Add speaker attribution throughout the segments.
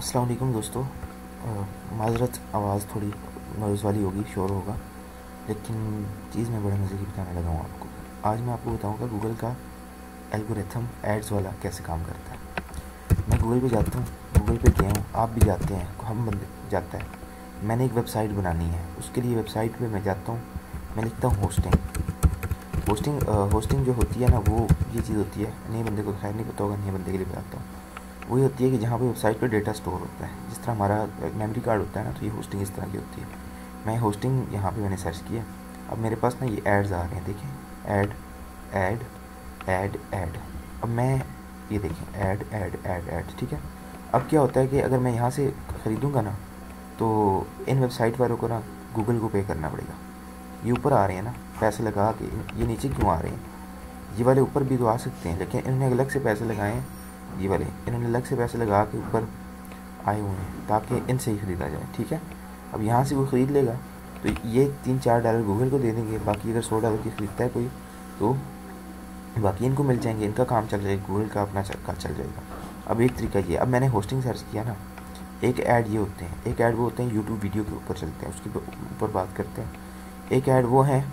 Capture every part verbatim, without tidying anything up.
Speaker 1: अस्सलाम वालेकुम दोस्तों। माज़रत आवाज़ थोड़ी नॉइज़ वाली होगी, शोर होगा, लेकिन चीज़ मैं बड़े मज़े की बताने लगा हूँ आपको। आज मैं आपको बताऊँगा गूगल का एल्गोरिथम एड्स वाला कैसे काम करता है। मैं गूगल पे जाता हूँ, गूगल पे गया हूँ, आप भी जाते हैं, हम बंदे जाता है। मैंने एक वेबसाइट बनानी है, उसके लिए वेबसाइट पे मैं जाता हूँ, मैं लिखता हूँ होस्टिंग। होस्टिंग होस्टिंग जो होती है ना, वो ये चीज़ होती है, नए बंदे को खैर नहीं पता होगा, नए बंदे के लिए बताता हूँ। वही होती है कि जहाँ पे वेबसाइट पे डेटा स्टोर होता है, जिस तरह हमारा मेमोरी कार्ड होता है ना, तो ये होस्टिंग इस तरह की होती है। मैं होस्टिंग यहाँ पे मैंने सर्च किया। अब मेरे पास ना ये एड्स आ रहे हैं, देखें, ऐड ऐड ऐड ऐड। अब मैं ये देखें, ऐड ऐड ऐड ऐड, ठीक है। अब क्या होता है कि अगर मैं यहाँ से ख़रीदूँगा ना, तो इन वेबसाइट वालों को ना गूगल को पे करना पड़ेगा। ये ऊपर आ रहे हैं ना पैसे लगा के, ये नीचे क्यों आ रहे हैं? ये वाले ऊपर भी तो आ सकते हैं, लेकिन इन्होंने अलग से पैसे लगाए हैं। ये वाले इन्होंने अलग से पैसे लगा के ऊपर आए हुए हैं ताकि इनसे ही ख़रीदा जाए, ठीक है। अब यहाँ से वो ख़रीद लेगा तो ये तीन चार डॉलर गूगल को दे देंगे, बाकी अगर सौ डॉलर की ख़रीदता है कोई तो बाकी इनको मिल जाएंगे, इनका काम चल जाएगा, गूगल का अपना का चल जाएगा। अब एक तरीका ये, अब मैंने होस्टिंग सर्च किया ना, एक ऐड ये होते हैं, एक ऐड वो होते हैं यूट्यूब वीडियो के ऊपर चलते हैं, उसके ऊपर बात करते हैं। एक ऐड वो हैं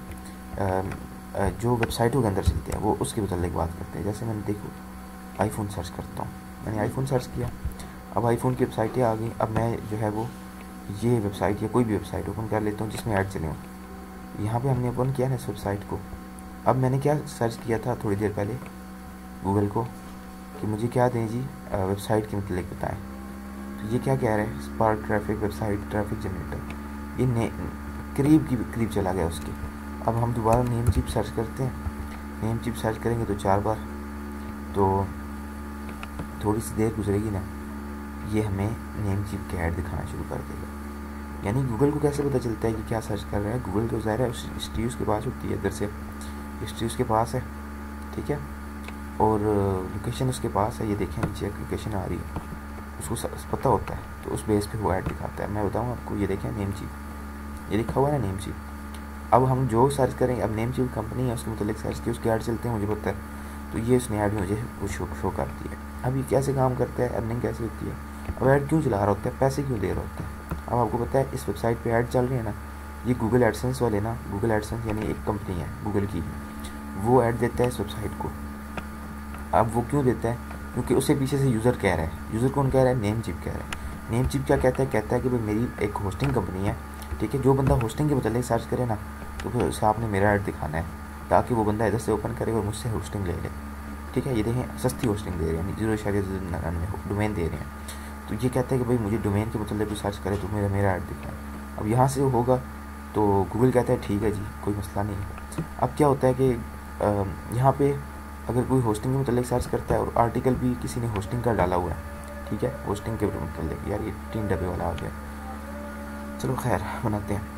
Speaker 1: जो वेबसाइटों के अंदर चलते हैं, वो उसके मतलब बात करते हैं। जैसे मैंने देखो आईफोन सर्च करता हूँ, मैंने आईफोन सर्च किया, अब आईफोन की वेबसाइटें आ गई। अब मैं जो है वो ये वेबसाइट या कोई भी वेबसाइट ओपन कर लेता हूँ जिसमें ऐड चले हों। यहाँ पे हमने ओपन किया ना इस वेबसाइट को। अब मैंने क्या सर्च किया था थोड़ी देर पहले गूगल को कि मुझे क्या दें जी, वेबसाइट के मतलब बताएं। तो ये क्या कह रहे हैं, spark traffic website traffic generator, ये ने करीब की करीब चला गया उसके। अब हम दोबारा नेम चिप सर्च करते हैं, नेम चिप सर्च करेंगे तो चार बार, तो थोड़ी सी देर गुजरेगी ना, ये हमें नेम चिप के ऐड दिखाना शुरू कर देगा। यानी गूगल को कैसे पता चलता है कि क्या सर्च कर रहा है? गूगल तो ज़ाहिर है हिस्ट्री उसके पास होती है, इधर से हिस्ट्री उसके पास है, ठीक है, और लोकेशन उसके पास है। ये देखें नीचे लोकेशन आ रही है, उसको पता होता है, तो उस बेस पे वो ऐड दिखाता है। मैं बताऊँ आपको, ये देखें नेम चिप, ये लिखा हुआ है ना नेम चिप। अब हम जो सर्च करेंगे, अब नेम चिप कंपनी है उसके मतलब सर्च किया, उसके ऐड चलते हैं, मुझे पता है, तो ये उसने ऐड मुझे वो शो शो करती है। अब ये कैसे काम करता है, अर्निंग कैसे होती है, अब ऐड क्यों चला रहा होता है, पैसे क्यों दे रहा होता है? अब आपको पता है इस वेबसाइट पे ऐड चल रहे हैं ना, ये गूगल एडसेंस वाले ना, गूगल एडसेंस यानी एक कंपनी है गूगल की, वो ऐड देता है इस वेबसाइट को। अब वो क्यों देता है? क्योंकि उसे पीछे से यूज़र कह रहा है, यूज़र कौन कह रहा है? नेम चिप कह रहा है। नेम चिप क्या कहता है? कहता है कि भाई मेरी एक होस्टिंग कंपनी है, ठीक है, जो बंदा होस्टिंग के मतलब सर्च करे ना, तो फिर उसे आपने मेरा ऐड दिखाना है, ताकि वो बंदा इधर से ओपन करे और मुझसे होस्टिंग ले ले, ठीक है। ये देखें सस्ती होस्टिंग दे रहे हैं, जीरो इशारे निन्यानवे डोमेन दे रहे हैं। तो ये कहता है कि भाई मुझे डोमेन के मतलब कोई सर्च करे तो मेरा मेरा ऐड दिखाए। अब यहाँ से होगा तो गूगल कहता है ठीक है जी, कोई मसला नहीं है। अब क्या होता है कि यहाँ पे अगर कोई होस्टिंग के मतलब सर्च करता है और आर्टिकल भी किसी ने होस्टिंग का डाला हुआ है, ठीक है, होस्टिंग के मतलब, यार ये तीन डब्बे वाला आ गया, चलो खैर बनाते हैं,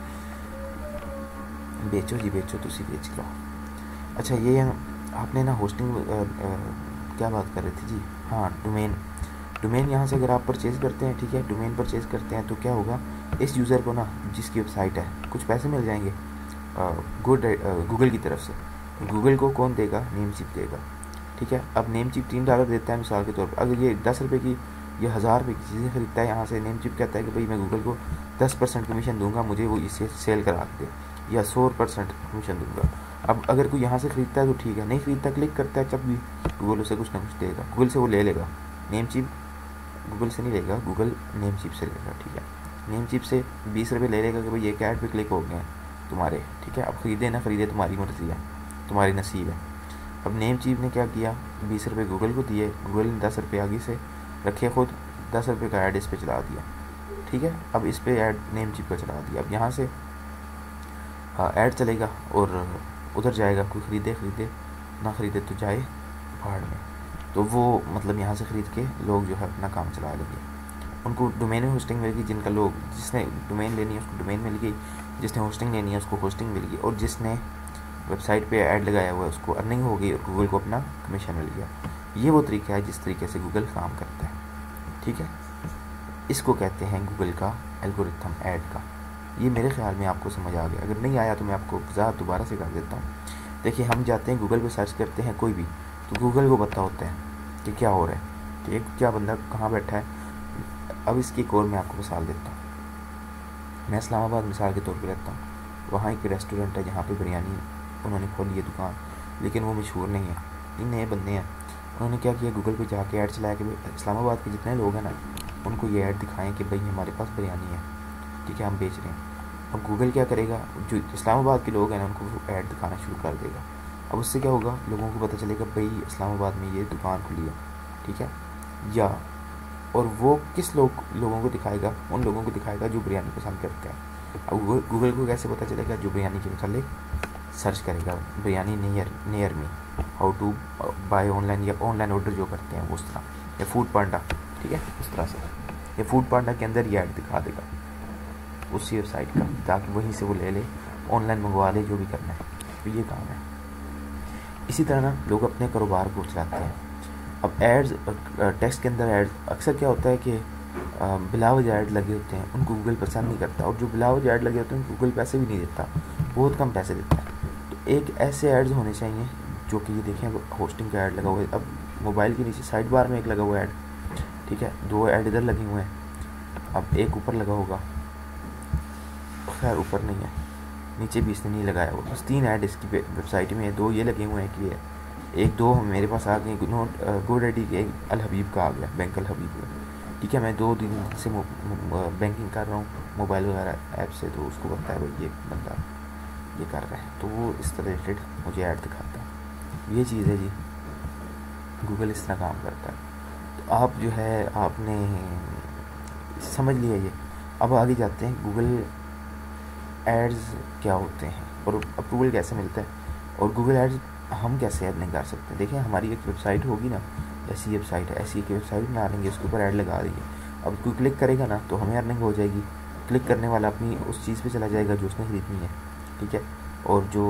Speaker 1: बेचो जी बेचो, तुसी बेच लो। अच्छा ये आपने ना होस्टिंग आ, आ, क्या बात कर रहे थे जी, हाँ डोमेन। डोमेन यहाँ से अगर आप परचेज़ करते हैं, ठीक है, डोमेन परचेज़ करते हैं, तो क्या होगा, इस यूज़र को ना जिसकी वेबसाइट है कुछ पैसे मिल जाएंगे गुड गूगल की तरफ से। गूगल को कौन देगा? नेम चिप देगा, ठीक है। अब नेम चिप तीन डॉलर देता है मिसाल के तौर पर, अगर ये दस रुपये की ये हज़ार रुपये की चीज़ें खरीदता है यहाँ से, नेम चिप कहता है कि भाई मैं गूगल को दस परसेंट कमीशन दूंगा, मुझे वो इसे सेल करा दे, या सौ परसेंट कमीशन दूंगा। अब अगर कोई यहाँ से ख़रीदता है तो ठीक है, नहीं ख़रीदता क्लिक करता है जब भी, गूगल उसे कुछ ना कुछ देगा, गूगल से वो ले लेगा। नेम चिप गूगल से नहीं लेगा, गूगल नेम चिप से लेगा, ठीक है। नेम चिप से बीस रुपये ले लेगा कि भाई एक ऐड पे क्लिक हो गए हैं तुम्हारे, ठीक है। अब ख़रीदे ना ख़रीदे तुम्हारी मर्ज़ी है, तुम्हारी नसीब है। अब नेम चिप ने क्या किया, बीस रुपये गूगल को दिए, गूगल ने दस रुपये आगे से रखे, खुद दस रुपये का ऐड इस पर चला दिया, ठीक है। अब इस पर ऐड नेम चिप का चला दिया। अब यहाँ से ऐड चलेगा और उधर जाएगा, कोई ख़रीदे ख़रीदे ना ख़रीदे तो जाए पहाड़ में, तो वो मतलब यहाँ से ख़रीद के लोग जो है अपना काम चला लेंगे। उनको डोमेन में होस्टिंग मिल गई, जिनका लोग जिसने डोमेन लेनी है उसको डोमेन मिल गई, जिसने होस्टिंग लेनी है उसको होस्टिंग मिल गई, और जिसने वेबसाइट पे ऐड लगाया हुआ है उसको अर्निंग हो गई और गूगल को अपना कमीशन मिल गया। ये वो तरीका है जिस तरीके से गूगल काम करता है, ठीक है। इसको कहते हैं गूगल का एल्गोरिथम ऐड का। ये मेरे ख्याल में आपको समझ आ गया, अगर नहीं आया तो मैं आपको वज़ाहत दोबारा से कर देता हूँ। देखिए हम जाते हैं गूगल पे सर्च करते हैं कोई भी, तो गूगल को पता होता है कि क्या हो रहा है, कि क्या बंदा कहाँ बैठा है, अब इसकी एक और मैं आपको मिसाल देता हूँ। मैं इस्लामाबाद मिसाल के तौर पे रहता हूँ, वहाँ एक रेस्टोरेंट है जहाँ पे बिरयानी उन्होंने खोली है दुकान, लेकिन वो मशहूर नहीं है। तीन नए बंदे हैं, उन्होंने क्या किया, गूगल पे जाके ऐड चलाया कि इस्लामाबाद के जितने लोग हैं ना उनको ये ऐड दिखाएं कि भाई हमारे पास बिरयानी है, ठीक है, हम बेच रहे हैं। अब गूगल क्या करेगा, जो इस्लामाबाद के लोग हैं ना उनको वो ऐड दिखाना शुरू कर देगा। अब उससे क्या होगा, लोगों को पता चलेगा भाई इस्लामाबाद में ये दुकान खुली है, ठीक है। या और वो किस लोग लोगों को दिखाएगा, उन लोगों को दिखाएगा जो बिरयानी पसंद करते हैं। अब गूगल को कैसे पता चलेगा, जो बिरयानी के मतलब सर्च करेगा biryani near near me, how to buy online, या ऑनलाइन ऑर्डर जो करते हैं वो उस तरह, या फूड पांडा, ठीक है, उस तरह से। या फूड पांडा के अंदर ये ऐड दिखा देगा उसी वेबसाइट का, ताकि वहीं से वो ले ले, ऑनलाइन मंगवा ले, जो भी करना है। तो ये काम है। इसी तरह ना लोग अपने कारोबार को चलाते हैं। अब एड्स, टेक्स्ट के अंदर एड्स, अक्सर क्या होता है कि बिलावजह ऐड लगे होते हैं, उनको गूगल पसंद नहीं करता, और जो बिलावजह ऐड लगे होते हैं गूगल पैसे भी नहीं देता, बहुत कम पैसे देता है। तो एक ऐसे एड्स होने चाहिए जो कि ये देखें, होस्टिंग का ऐड लगा हुआ है, अब मोबाइल के नीचे साइड बार में एक लगा हुआ है ऐड, ठीक है, दो ऐड इधर लगे हुए हैं, अब एक ऊपर लगा होगा, खैर ऊपर नहीं है, नीचे भी इसने नहीं लगाया हुआ, बस तीन ऐड इसकी वेबसाइट में है, दो ये लगे हुए हैं कि एक दो मेरे पास आ गए, नोट गोडैडी के अल हबीब का आ गया, बैंक अल हबीब का, ठीक है। मैं दो दिन से बैंकिंग कर रहा हूँ मोबाइल वगैरह ऐप से, तो उसको पता है भाई ये बंदा ये कर रहा है, तो वो इस रिलेटेड मुझे ऐड दिखाता है। ये चीज़ है जी, गूगल इस तरह काम करता है। तो आप जो है आपने समझ लिया ये। अब आगे जाते हैं, गूगल एड्स क्या होते हैं और अप्रूवल कैसे मिलता है, और गूगल एड्स हम कैसे अर्निंग कर सकते हैं। देखिए हमारी एक वेबसाइट होगी ना, ऐसी वेबसाइट है, ऐसी एक वेबसाइट बना लेंगे, उसके ऊपर ऐड लगा देंगे। अब कोई क्लिक करेगा ना तो हमें अर्निंग हो जाएगी, क्लिक करने वाला अपनी उस चीज़ पे चला जाएगा जो उसने खरीदनी है, ठीक है, और जो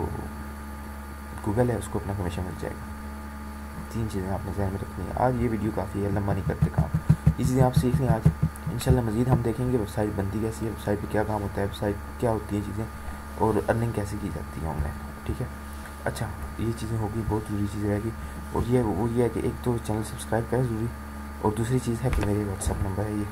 Speaker 1: गूगल है उसको अपना कमीशन मिल जाएगा। तीन चीज़ें आपने ध्यान में रखनी है। आज ये वीडियो काफ़ी है, लंबा नहीं करते काम, ये चीज़ें आप सीख लें आज। इंशाल्लाह मज़ीद हम देखेंगे वेबसाइट बनती कैसी है, वेबसाइट पे क्या काम होता है, वेबसाइट क्या होती है चीज़ें, और अर्निंग कैसे की जाती है ऑनलाइन, ठीक है। अच्छा, ये चीज़ें होगी, बहुत ज़रूरी चीज़ रहेगी, और ये वो ये है कि एक तो चैनल सब्सक्राइब करें ज़रूरी, और दूसरी चीज़ है कि मेरे व्हाट्सअप नंबर है ये,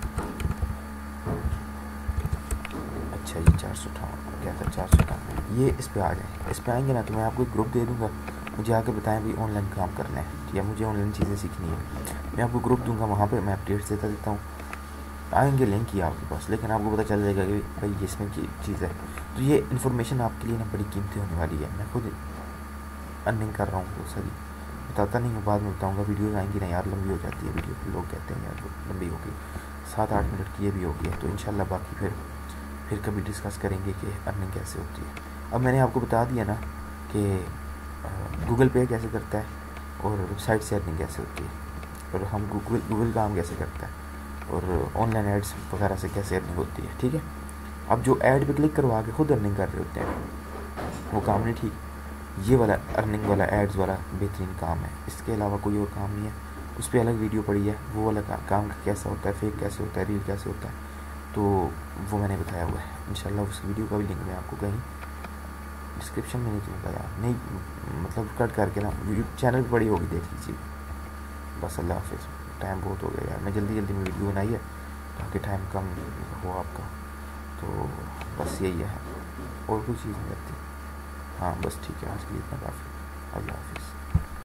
Speaker 1: अच्छा ये चार सौ अठावन क्या था, चार सौ अठावन, ये इस पर आ जाए, इस पर आएंगे ना तो मैं आपको एक ग्रुप दे दूँगा, मुझे आके बताएं भाई ऑनलाइन काम करना है या मुझे ऑनलाइन चीज़ें सीखनी है, मैं आपको ग्रुप दूंगा, वहाँ पे मैं अपडेट्स देता देता हूँ, आएंगे लिंक ही आपके पास, लेकिन आपको पता चल जाएगा कि भाई ये इसमें की चीज़ है। तो ये इन्फॉर्मेशन आपके लिए ना बड़ी कीमती होने वाली है। मैं खुद अर्निंग कर रहा हूँ बहुत सारी, बताता नहीं हूँ, बाद में बताऊँगा। वीडियोज़ आएंगी ना यार, लंबी हो जाती है वीडियो, फिर लोग कहते हैं यार लंबी हो गई, सात आठ मिनट की ये भी हो गई है। तो इंशाल्लाह बाकी फिर फिर कभी डिस्कस करेंगे कि अर्निंग कैसे होती है। अब मैंने आपको बता दिया ना कि गूगल पे कैसे करता है, और वेबसाइट से अर्निंग कैसे होती है, और हम गूगल गूगल काम कैसे करता है, और ऑनलाइन एड्स वगैरह से कैसे अर्निंग होती है, ठीक है। अब जो ऐड पे क्लिक करवा के खुद अर्निंग कर रहे होते हैं वो काम नहीं ठीक, ये वाला अर्निंग वाला एड्स वाला बेहतरीन काम है, इसके अलावा कोई और काम नहीं है। उस पर अलग वीडियो पड़ी है, वो वाला का, काम कैसा होता है, फेक कैसे होता है, रील कैसे होता है, तो वो मैंने बताया हुआ है। इंशाल्लाह उस वीडियो का भी लिंक मैं आपको कहीं डिस्क्रिप्शन में नहीं दूँगा यार, नहीं मतलब कट करके ना चैनल पर पड़ी होगी, देख लीजिए। बस अल्लाह हाफिज़, टाइम बहुत हो गया यार, मैं जल्दी जल्दी में वीडियो बनाई है ताकि टाइम कम हो आपका, तो बस यही है, और कोई चीज़ नहीं रहती। हाँ बस ठीक है, आज के लिए इतना काफ़ी। अल्लाह हाफिज़।